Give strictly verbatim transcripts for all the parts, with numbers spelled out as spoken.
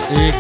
هيك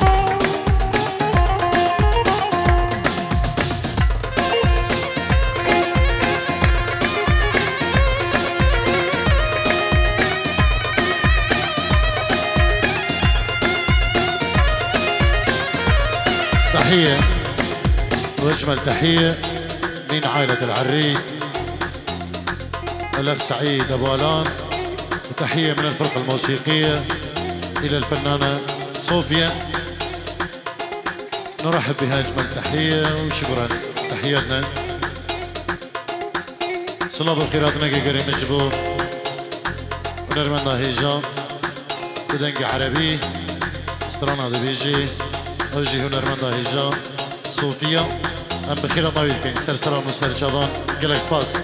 تحية واجمل تحية من عائلة العريس الاخ سعيد ابو الان، وتحية من الفرقة الموسيقية الى الفنانة صوفيا. نرحب بها اجمل تحية وشكرا. تحياتنا صلاب الخيرات نقي قريم نجبو ونرمنا هيجا بدنق عربي استرانا دبيجي اوجي هنرمندا هيجا صوفيا ام بخير طويل كين سرسران وسرشادان قلك سباس.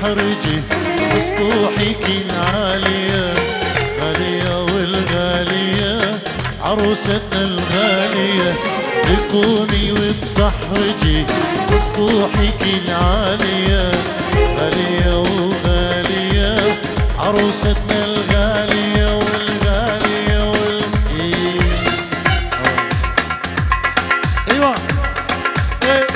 وتدحرجي بسطوحك العالية غالية والغالية عروستنا الغالية تكوني وتدحرجي بسطوحك العالية غالية وغالية عروستنا الغالية والغالية والغالية. ايوه ايه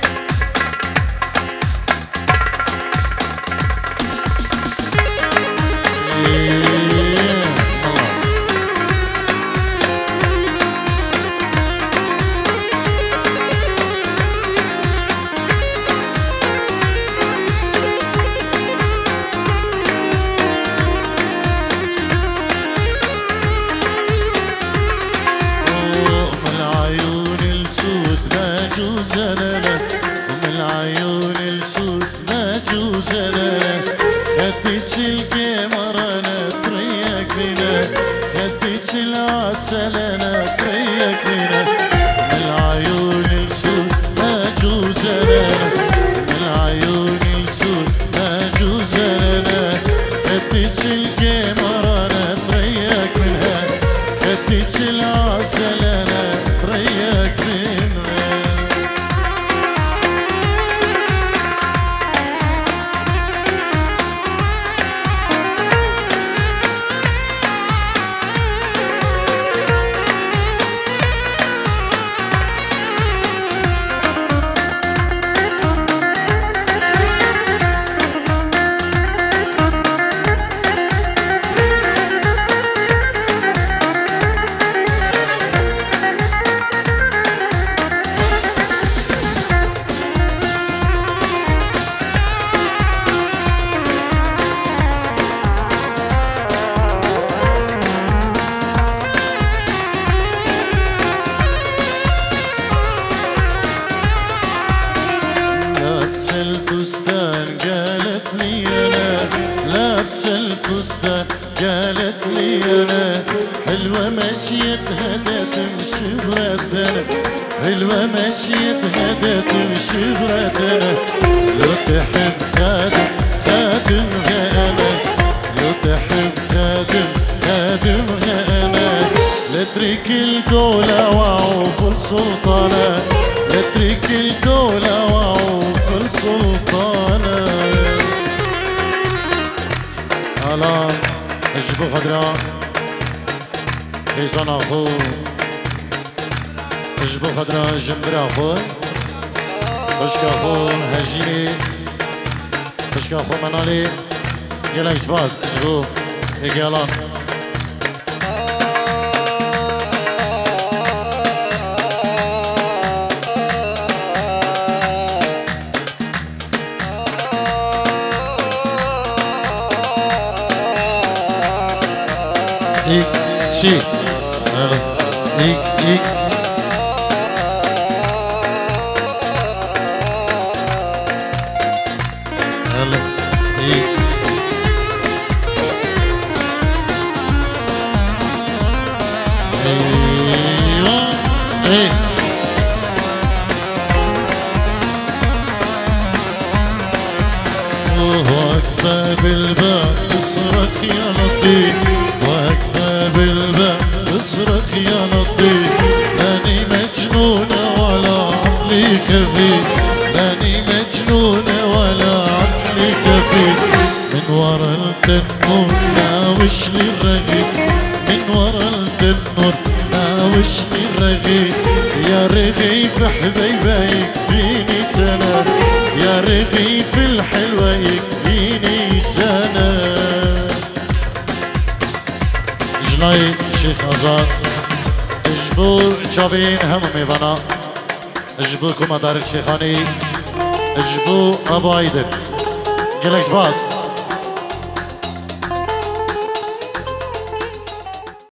زلالة ومن العيون السود ما جو زلالة خدتش القمر انا طريق بنا خدتش العسل انا طريق بنا من العيون السود ما جو زلالة من العيون السود ما جو زلالة خدتش القمر انا طريق منها خدتش العسل انا طريق منها. الفستان قالت لي انا لابس الفستان قالت لي انا حلوه مشيتها دا تمشي بردنا حلوه مشيتها دا تمشي بردنا لو تحب خادم خادمها انا لو تحب خادم خادمها انا لاترك الدولة وعوف السلطانة لاترك الدولة وعوف السلطانة. هلا اجبو خضراء خيزان اخو اجبو خضراء جنبر اخو خشك اخو هجيني خشك اخو منالي يلا اكسباز اجبو اجيالان إيك سي هلا إيك إيك هلا إيك أيوة إيه واقفة بالباب تصرخ يا لطيف واقفة بالباب تصرخ يا لطيف لاني مجنونة ولا عقلي خفيف لاني مجنونة ولا عقلي خفيف من ورا التنور ناوش لي الرغيف من ورا التنور ناوش لي الرغيف يا رغيف حبيبة يكفيني سنة يا رغيف الحلوة يكفيني سنة. جناي شيخ أزار اجبو شابين هم ميبانا اجبو كما دارك شيخاني اجبو أبو عيدك جلكس باز